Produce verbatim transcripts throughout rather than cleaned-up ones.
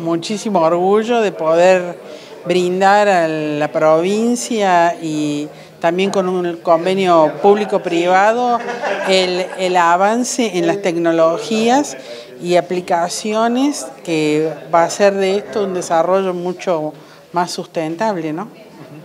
Muchísimo orgullo de poder brindar a la provincia y también con un convenio público-privado el, el avance en las tecnologías y aplicaciones que va a hacer de esto un desarrollo mucho más sustentable, ¿no?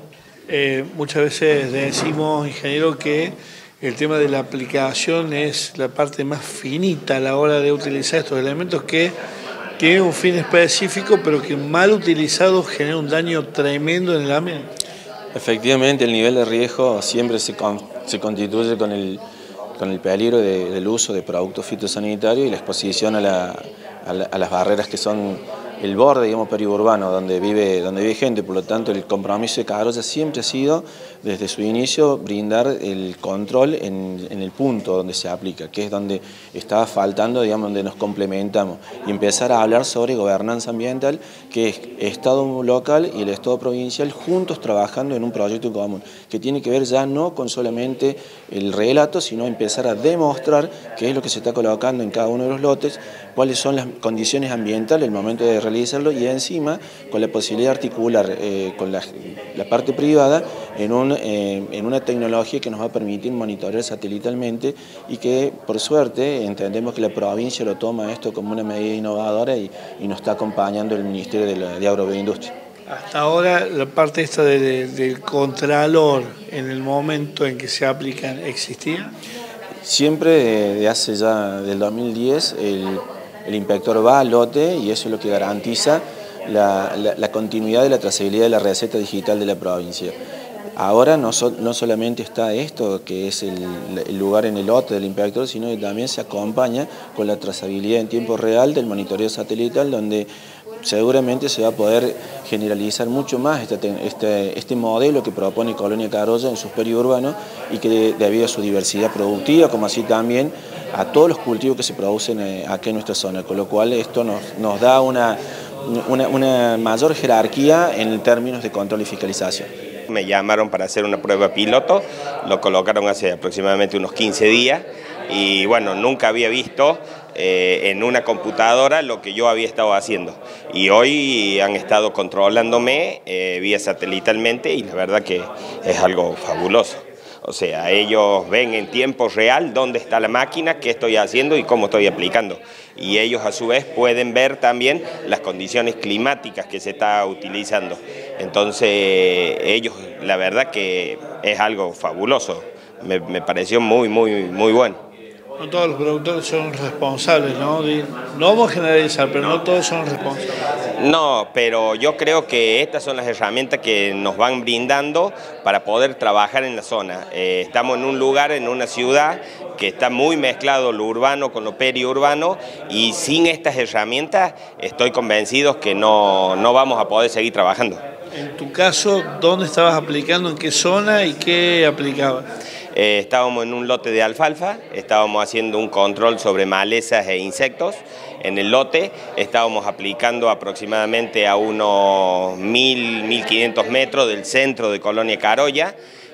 Eh, muchas veces decimos, ingeniero, que el tema de la aplicación es la parte más finita a la hora de utilizar estos elementos que tienen un fin específico, pero que mal utilizados genera un daño tremendo en el ambiente. Efectivamente, el nivel de riesgo siempre se, con, se constituye con el, con el peligro de, del uso de productos fitosanitarios y la exposición a, la, a, la, a las barreras que son el borde, digamos, periurbano, donde vive, donde vive gente. Por lo tanto, el compromiso de Carolla siempre ha sido, desde su inicio, brindar el control en, en el punto donde se aplica, que es donde estaba faltando, digamos, donde nos complementamos, y empezar a hablar sobre gobernanza ambiental, que es Estado local y el Estado provincial juntos trabajando en un proyecto común, que tiene que ver ya no con solamente el relato, sino empezar a demostrar qué es lo que se está colocando en cada uno de los lotes, cuáles son las condiciones ambientales el momento de realizarlo, y encima con la posibilidad de articular eh, con la, la parte privada en, un, eh, en una tecnología que nos va a permitir monitorear satelitalmente, y que por suerte entendemos que la provincia lo toma esto como una medida innovadora y, y nos está acompañando el Ministerio de, la, de Agroindustria. Hasta ahora la parte esta de, de, del contralor en el momento en que se aplican, ¿existía? Siempre de hace ya del dos mil diez el, el inspector va al lote y eso es lo que garantiza la, la, la continuidad de la trazabilidad de la receta digital de la provincia. Ahora no, so, no solamente está esto, que es el, el lugar en el lote del inspector, sino que también se acompaña con la trazabilidad en tiempo real del monitoreo satelital, donde seguramente se va a poder generalizar mucho más este, este, este modelo que propone Colonia Carolla en sus periurbanos, y que debido a su diversidad productiva, como así también a todos los cultivos que se producen aquí en nuestra zona, con lo cual esto nos, nos da una, una, una mayor jerarquía en términos de control y fiscalización. Me llamaron para hacer una prueba piloto, lo colocaron hace aproximadamente unos quince días y bueno, nunca había visto eh, en una computadora lo que yo había estado haciendo, y hoy han estado controlándome eh, vía satelitalmente y la verdad que es algo fabuloso. O sea, ellos ven en tiempo real dónde está la máquina, qué estoy haciendo y cómo estoy aplicando. Y ellos a su vez pueden ver también las condiciones climáticas que se está utilizando. Entonces, ellos, la verdad que es algo fabuloso. Me, me pareció muy, muy, muy bueno. No todos los productores son responsables, ¿no? No vamos a generalizar, pero no todos son responsables. No, pero yo creo que estas son las herramientas que nos van brindando para poder trabajar en la zona. Eh, estamos en un lugar, en una ciudad que está muy mezclado lo urbano con lo periurbano, y sin estas herramientas estoy convencido que no, no vamos a poder seguir trabajando. En tu caso, ¿dónde estabas aplicando? ¿En qué zona y qué aplicabas? Eh, estábamos en un lote de alfalfa, estábamos haciendo un control sobre malezas e insectos. En el lote estábamos aplicando aproximadamente a unos mil, mil quinientos metros del centro de Colonia Carolla,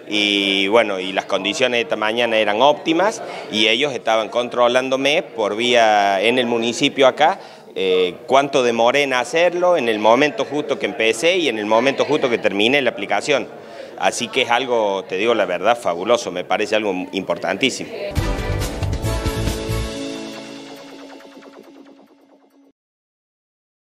y bueno, y las condiciones de esta mañana eran óptimas y ellos estaban controlándome por vía en el municipio acá, eh, cuánto demoré en hacerlo, en el momento justo que empecé y en el momento justo que terminé la aplicación. Así que es algo, te digo la verdad, fabuloso, me parece algo importantísimo.